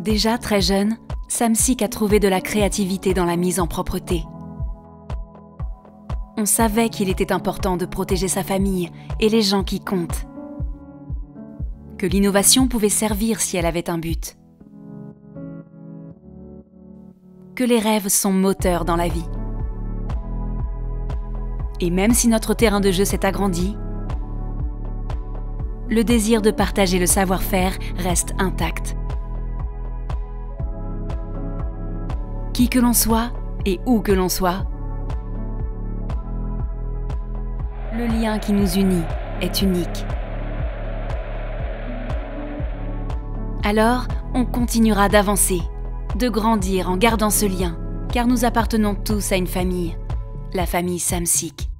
Déjà très jeune, Samsic a trouvé de la créativité dans la mise en propreté. On savait qu'il était important de protéger sa famille et les gens qui comptent. Que l'innovation pouvait servir si elle avait un but. Que les rêves sont moteurs dans la vie. Et même si notre terrain de jeu s'est agrandi, le désir de partager le savoir-faire reste intact. Qui que l'on soit et où que l'on soit, le lien qui nous unit est unique. Alors, on continuera d'avancer, de grandir en gardant ce lien, car nous appartenons tous à une famille, la famille Samsic.